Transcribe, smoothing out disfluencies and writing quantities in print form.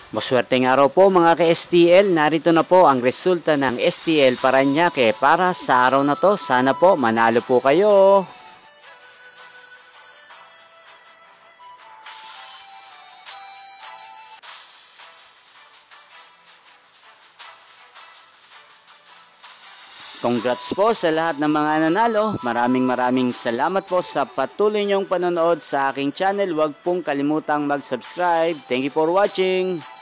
Maswerteng araw po mga ka-STL, narito na po ang resulta ng STL Parañaque para sa araw na to. Sana po manalo po kayo. Congrats po sa lahat ng mga nanalo. Maraming salamat po sa patuloy niyong panonood sa aking channel. Huwag pong kalimutang mag-subscribe. Thank you for watching.